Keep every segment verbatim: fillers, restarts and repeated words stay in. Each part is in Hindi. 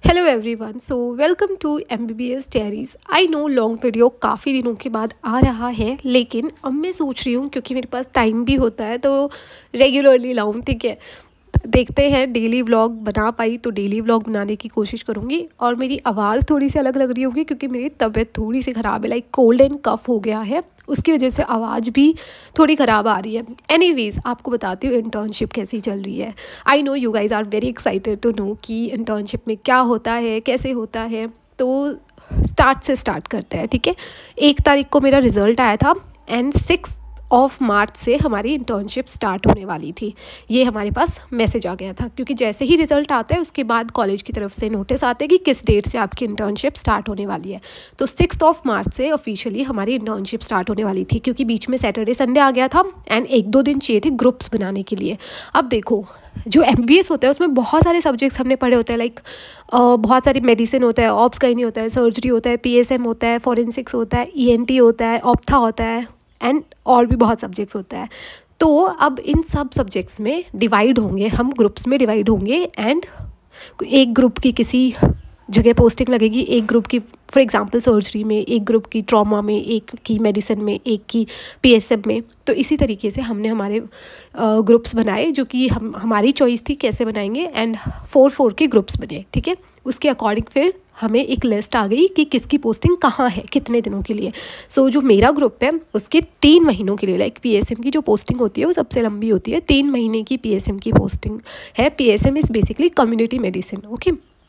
Hello everyone, so welcome to M B B S diaries. I know long video काफ़ी दिनों के बाद आ रहा है, लेकिन अब मैं सोच रही हूँ क्योंकि मेरे पास टाइम भी होता है तो रेगुलरली लाऊं। ठीक है, देखते हैं डेली व्लॉग बना पाई तो डेली व्लॉग बनाने की कोशिश करूँगी। और मेरी आवाज़ थोड़ी सी अलग लग रही होगी क्योंकि मेरी तबीयत थोड़ी सी ख़राब है, लाइक कोल्ड एंड कफ हो गया है, उसकी वजह से आवाज़ भी थोड़ी ख़राब आ रही है। एनीवेज, आपको बताती हूँ इंटर्नशिप कैसी चल रही है। I know you guys are very excited to know कि इंटर्नशिप में क्या होता है, कैसे होता है। तो स्टार्ट से स्टार्ट करते हैं। ठीक है, एक तारीख को मेरा रिज़ल्ट आया था एंड सिक्स ऑफ मार्च से हमारी इंटर्नशिप स्टार्ट होने वाली थी। ये हमारे पास मैसेज आ गया था क्योंकि जैसे ही रिज़ल्ट आता है उसके बाद कॉलेज की तरफ से नोटिस आते हैं कि किस डेट से आपकी इंटर्नशिप स्टार्ट होने वाली है। तो सिक्स ऑफ मार्च से ऑफिशियली हमारी इंटर्नशिप स्टार्ट होने वाली थी क्योंकि बीच में सैटरडे संडे आ गया था एंड एक दो दिन चाहिए थे ग्रुप्स बनाने के लिए। अब देखो, जो एम बी एस होता है उसमें बहुत सारे सब्जेक्ट्स हमने पढ़े होते हैं, लाइक बहुत सारी मेडिसिन होता है, ऑब्स गाइनी होता है, सर्जरी होता है, पी एस एम होता है, फॉरेंसिक्स होता है, ई एन टी होता है, ऑप्था होता है एंड और भी बहुत सब्जेक्ट्स होता है। तो अब इन सब सब्जेक्ट्स में डिवाइड होंगे, हम ग्रुप्स में डिवाइड होंगे एंड एक ग्रुप की किसी जगह पोस्टिंग लगेगी, एक ग्रुप की फॉर एग्जांपल सर्जरी में, एक ग्रुप की ट्रॉमा में, एक की मेडिसिन में, एक की पी एस एम में। तो इसी तरीके से हमने हमारे ग्रुप्स बनाए जो कि हम हमारी चॉइस थी कैसे बनाएंगे एंड फोर फोर के ग्रुप्स बने। ठीक है, उसके अकॉर्डिंग फिर हमें एक लिस्ट आ गई कि किसकी पोस्टिंग कहाँ है, कितने दिनों के लिए। सो so, जो मेरा ग्रुप है उसके तीन महीनों के लिए, लाइक पी एस एम की जो पोस्टिंग होती है वो सबसे लंबी होती है, तीन महीने की पी एस एम की पोस्टिंग है। P S M is basically community medicine. Okay,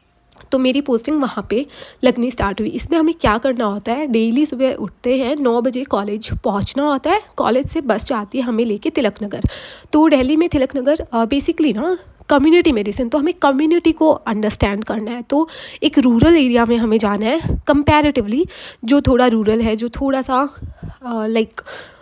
तो मेरी पोस्टिंग वहाँ पे लगनी स्टार्ट हुई। इसमें हमें क्या करना होता है, डेली सुबह उठते हैं, नौ बजे कॉलेज पहुँचना होता है। कॉलेज से बस जाती है हमें लेके तिलक नगर। तो दिल्ली में तिलक नगर बेसिकली ना कम्युनिटी मेडिसिन, तो हमें कम्युनिटी को अंडरस्टैंड करना है। तो एक रूरल एरिया में हमें जाना है, कंपैरेटिवली जो थोड़ा रूरल है, जो थोड़ा सा लाइक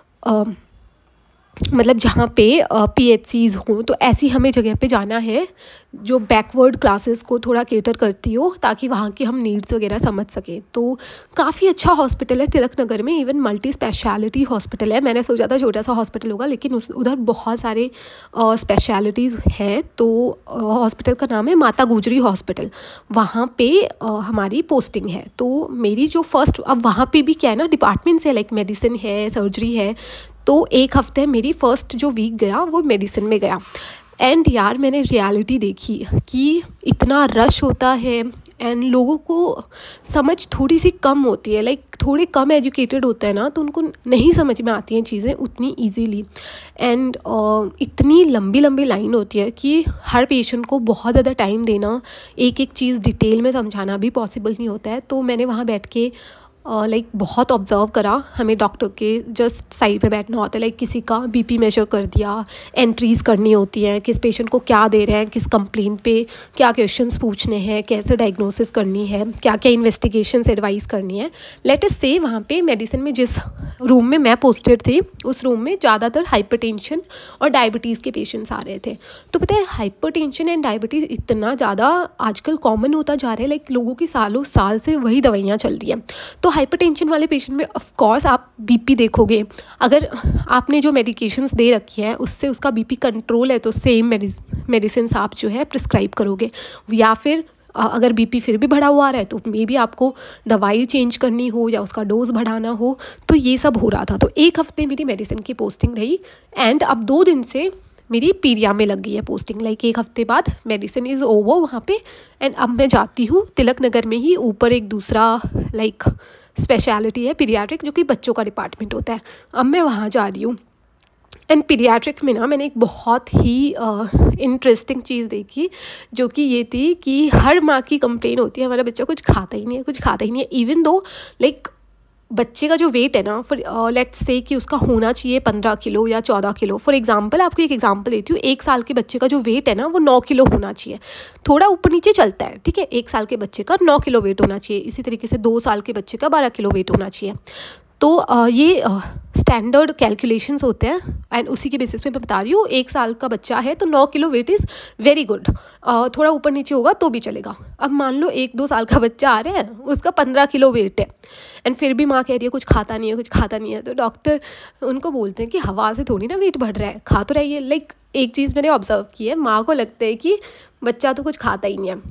मतलब जहाँ पे पी एच सीज़ हों, तो ऐसी हमें जगह पे जाना है जो बैकवर्ड क्लासेस को थोड़ा केटर करती हो ताकि वहाँ की हम नीड्स वगैरह समझ सकें। तो काफ़ी अच्छा हॉस्पिटल है तिलक नगर में, इवन मल्टी स्पेशलिटी हॉस्पिटल है। मैंने सोचा था छोटा सा हॉस्पिटल होगा, लेकिन उस उधर बहुत सारे स्पेशलिटीज़ हैं। तो हॉस्पिटल का नाम है माता गुजरी हॉस्पिटल, वहाँ पर हमारी पोस्टिंग है। तो मेरी जो फर्स्ट, अब वहाँ पर भी क्या है ना, डिपार्टमेंट्स है, लाइक मेडिसिन है, सर्जरी है। तो एक हफ्ते मेरी फ़र्स्ट जो वीक गया वो मेडिसिन में गया एंड यार मैंने रियलिटी देखी कि इतना रश होता है एंड लोगों को समझ थोड़ी सी कम होती है, लाइक थोड़े कम एजुकेटेड होते हैं ना, तो उनको नहीं समझ में आती हैं चीज़ें उतनी इजीली एंड uh, इतनी लंबी लंबी लाइन होती है कि हर पेशेंट को बहुत ज़्यादा टाइम देना, एक एक चीज़ डिटेल में समझाना भी पॉसिबल नहीं होता है। तो मैंने वहाँ बैठ के लाइक uh, like, बहुत ऑब्जर्व करा। हमें डॉक्टर के जस्ट साइड पे बैठना होता है, लाइक like, किसी का बीपी मेजर कर दिया, एंट्रीज़ करनी होती हैं, किस पेशेंट को क्या दे रहे हैं, किस कंप्लेंट पे क्या क्वेश्चंस पूछने हैं, कैसे डायग्नोसिस करनी है, क्या क्या इन्वेस्टिगेशंस एडवाइस करनी है। लेट अस से वहाँ पे मेडिसिन में जिस रूम में मैं पोस्टेड थी उस रूम में ज़्यादातर हाइपरटेंशन और डायबिटीज़ के पेशेंट्स आ रहे थे। तो पता है हाइपरटेंशन एंड डायबिटीज़ इतना ज़्यादा आजकल कॉमन होता जा रहा है, लाइक लोगों की सालों साल से वही दवाइयाँ चल रही हैं। तो हाइपरटेंशन वाले पेशेंट में ऑफ कोर्स आप बीपी देखोगे, अगर आपने जो मेडिकेशंस दे रखी है उससे उसका बीपी कंट्रोल है तो सेम मेडिसिन आप जो है प्रिस्क्राइब करोगे, या फिर अगर बीपी फिर भी बढ़ा हुआ आ रहा है तो मे बी आपको दवाई चेंज करनी हो या उसका डोज बढ़ाना हो। तो ये सब हो रहा था। तो एक हफ्ते मेरी मेडिसिन की पोस्टिंग रही एंड अब दो दिन से मेरी पीरिया में लग गई है पोस्टिंग, लाइक एक हफ्ते बाद मेडिसिन इज़ ओवर वहाँ पे एंड अब मैं जाती हूँ तिलक नगर में ही ऊपर एक दूसरा लाइक स्पेशलिटी है पीडियाट्रिक, जो कि बच्चों का डिपार्टमेंट होता है। अब मैं वहाँ जा रही हूँ एंड पीडियाट्रिक में ना मैंने एक बहुत ही इंटरेस्टिंग uh, चीज़ देखी, जो कि ये थी कि हर माँ की कंप्लेन होती है हमारा बच्चा कुछ खाता ही नहीं है, कुछ खाता ही नहीं है। इवन दो लाइक बच्चे का जो वेट है ना, फॉर लेट्स से कि उसका होना चाहिए पंद्रह किलो या चौदह किलो। फॉर एग्जांपल आपको एक एग्जांपल देती हूँ, एक साल के बच्चे का जो वेट है ना वो नौ किलो होना चाहिए, थोड़ा ऊपर नीचे चलता है। ठीक है, एक साल के बच्चे का नौ किलो वेट होना चाहिए, इसी तरीके से दो साल के बच्चे का बारह किलो वेट होना चाहिए। तो आ, ये स्टैंडर्ड कैलकुलेशंस होते हैं एंड उसी के बेसिस पे मैं बता रही हूँ। एक साल का बच्चा है तो नौ kilo weight is very good, थोड़ा ऊपर नीचे होगा तो भी चलेगा। अब मान लो एक दो साल का बच्चा आ रहा है, उसका पंद्रह किलो वेट है एंड फिर भी माँ कह रही है कुछ खाता नहीं है, कुछ खाता नहीं है। तो डॉक्टर उनको बोलते हैं कि हवा से थोड़ी ना वेट बढ़ रहा है, खा तो रही है। लाइक एक चीज़ मैंने ऑब्जर्व की है, माँ को लगता है कि बच्चा तो कुछ खाता ही नहीं है।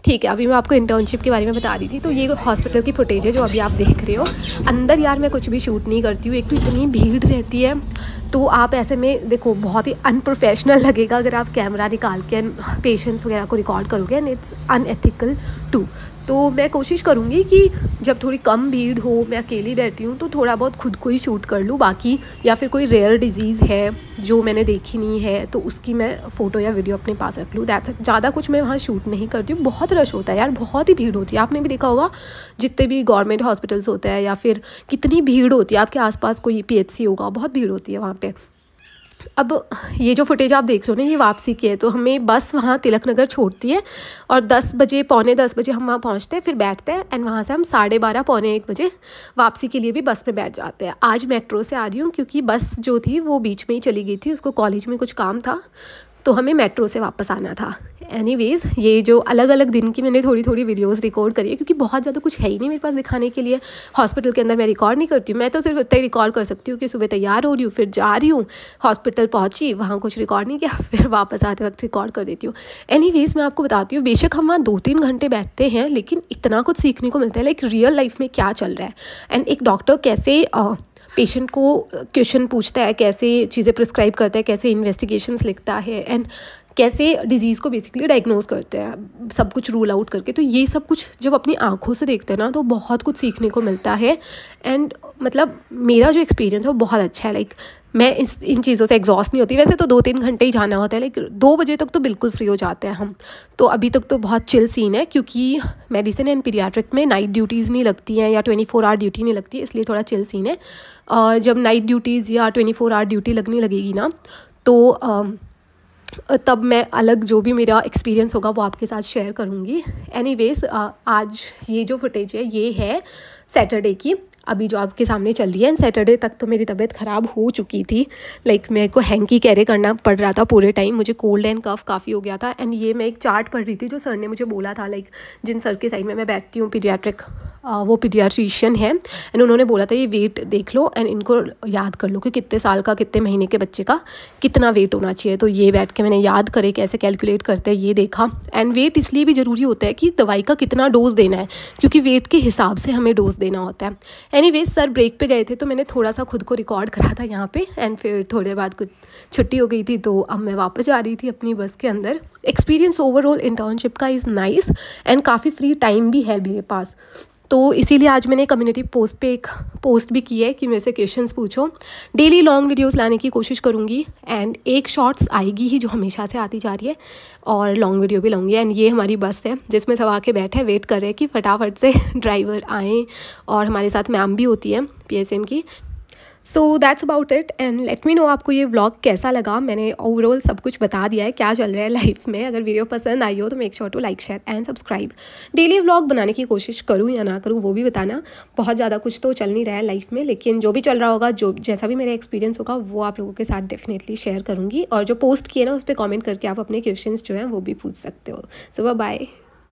ठीक है, अभी मैं आपको इंटर्नशिप के बारे में बता रही थी। तो ये हॉस्पिटल की फुटेज है जो अभी आप देख रहे हो। अंदर यार मैं कुछ भी शूट नहीं करती हूँ, एक तो इतनी भीड़ रहती है, तो आप ऐसे में देखो बहुत ही अनप्रोफेशनल लगेगा अगर आप कैमरा निकाल के पेशेंट्स वगैरह को रिकॉर्ड करोगे, एंड इट्स अनएथिकल टू। तो मैं कोशिश करूँगी कि जब थोड़ी कम भीड़ हो, मैं अकेली बैठी हूँ, तो थोड़ा बहुत खुद को ही शूट कर लूँ। बाकी या फिर कोई रेयर डिजीज़ है जो मैंने देखी नहीं है तो उसकी मैं फ़ोटो या वीडियो अपने पास रख लूँ, दैट्स इट। ज़्यादा कुछ मैं वहाँ शूट नहीं करती हूँ। बहुत रश होता है यार, बहुत ही भीड़ होती है। आपने भी देखा होगा जितने भी गवर्नमेंट हॉस्पिटल्स होते हैं, या फिर कितनी भीड़ होती है। आपके आसपास कोई पी एच सी होगा, बहुत भीड़ होती है वहाँ पर। अब ये जो फुटेज आप देख रहे हो ना, ये वापसी की है। तो हमें बस वहाँ तिलक नगर छोड़ती है और दस बजे पौने दस बजे हम वहाँ पहुँचते हैं, फिर बैठते हैं, एंड वहाँ से हम साढ़े बारह पौने एक बजे वापसी के लिए भी बस में बैठ जाते हैं। आज मेट्रो से आ रही हूँ क्योंकि बस जो थी वो बीच में ही चली गई थी, उसको कॉलेज में कुछ काम था, तो हमें मेट्रो से वापस आना था। एनीवेज़, ये जो अलग अलग दिन की मैंने थोड़ी थोड़ी वीडियोस रिकॉर्ड करी है, क्योंकि बहुत ज़्यादा कुछ है ही नहीं मेरे पास दिखाने के लिए। हॉस्पिटल के अंदर मैं रिकॉर्ड नहीं करती हूँ, मैं तो सिर्फ इतना ही रिकॉर्ड कर सकती हूँ कि सुबह तैयार हो रही हूँ, फिर जा रही हूँ, हॉस्पिटल पहुँची, वहाँ कुछ रिकॉर्ड नहीं किया, फिर वापस आते वक्त रिकॉर्ड कर देती हूँ। एनीवेज़, मैं आपको बताती हूँ, बेशक हम वहाँ दो तीन घंटे बैठते हैं, लेकिन इतना कुछ सीखने को मिलता है, लाइक रियल लाइफ में क्या चल रहा है, एंड एक डॉक्टर कैसे पेशेंट को क्वेश्चन पूछता है, कैसे चीज़ें प्रिस्क्राइब करता है, कैसे इन्वेस्टिगेशंस लिखता है, एंड कैसे डिज़ीज़ को बेसिकली डायग्नोज करते हैं, सब कुछ रूल आउट करके। तो ये सब कुछ जब अपनी आंखों से देखते हैं ना, तो बहुत कुछ सीखने को मिलता है। एंड मतलब मेरा जो एक्सपीरियंस है वो बहुत अच्छा है। लाइक मैं इस इन चीज़ों से एग्जॉस्ट नहीं होती। वैसे तो दो तीन घंटे ही जाना होता है, लाइक दो बजे तक तो बिल्कुल फ्री हो जाते हैं हम। तो अभी तक तो बहुत चिल सीन है, क्योंकि मेडिसिन एंड पीडियाट्रिक में नाइट ड्यूटीज़ नहीं लगती हैं या ट्वेंटी फोर आवर ड्यूटी नहीं लगती है, इसलिए थोड़ा चिल सीन है। और जब नाइट ड्यूटीज़ या ट्वेंटी फोर आवर ड्यूटी लगने लगेगी ना, तो तब मैं अलग जो भी मेरा एक्सपीरियंस होगा वो आपके साथ शेयर करूँगी। एनीवेज़, आज ये जो फुटेज है ये है सैटरडे की, अभी जो आपके सामने चल रही है। एंड सैटरडे तक तो मेरी तबीयत ख़राब हो चुकी थी, लाइक मेरे को हैंकी कैरी करना पड़ रहा था पूरे टाइम, मुझे कोल्ड एंड कफ काफ़ी हो गया था। एंड ये मैं एक चार्ट पढ़ रही थी जो सर ने मुझे बोला था, लाइक जिन सर के साइड में मैं बैठती हूँ पीडियाट्रिक, वो पीडियाट्रिशियन है, एंड उन्होंने बोला था ये वेट देख लो एंड इनको याद कर लो कि कितने साल का, कितने महीने के बच्चे का कितना वेट होना चाहिए। तो ये बैठ के मैंने याद करे कैसे कैलकुलेट करते हैं ये देखा। एंड वेट इसलिए भी ज़रूरी होता है कि दवाई का कितना डोज देना है, क्योंकि वेट के हिसाब से हमें डोज देना होता है। एनीवेज, सर ब्रेक पे गए थे तो मैंने थोड़ा सा खुद को रिकॉर्ड करा था यहाँ पे, एंड फिर थोड़ी देर बाद कुछ छुट्टी हो गई थी, तो अब मैं वापस जा रही थी अपनी बस के अंदर। एक्सपीरियंस ओवरऑल इंटर्नशिप का इज़ नाइस, एंड काफ़ी फ्री टाइम भी है मेरे पास, तो इसीलिए आज मैंने कम्युनिटी पोस्ट पे एक पोस्ट भी की है कि मेरे से क्वेश्चंस पूछो। डेली लॉन्ग वीडियोस लाने की कोशिश करूँगी, एंड एक शॉर्ट्स आएगी ही जो हमेशा से आती जा रही है, और लॉन्ग वीडियो भी लाऊंगी। एंड ये हमारी बस है जिसमें सब आके बैठे वेट कर रहे हैं कि फटाफट से ड्राइवर आएँ, और हमारे साथ मैम भी होती है पी एस एम की। So that's about it, and let me know आपको ये व्लॉग कैसा लगा। मैंने ओवरऑल सब कुछ बता दिया है क्या चल रहा है लाइफ में। अगर वीडियो पसंद आई हो तो make sure to like, share and subscribe. Daily vlog बनाने की कोशिश करूँ या ना करूँ वो भी बताना। बहुत ज़्यादा कुछ तो चल नहीं रहा है लाइफ में, लेकिन जो भी चल रहा होगा, जो जैसा भी मेरा एक्सपीरियंस होगा वो आप लोगों के साथ डेफिनेटली शेयर करूँगी। और जो पोस्ट किए ना उस पर कॉमेंट करके आप अपने क्वेश्चंस जो हैं वो भी पूछ सकते हो। So bye.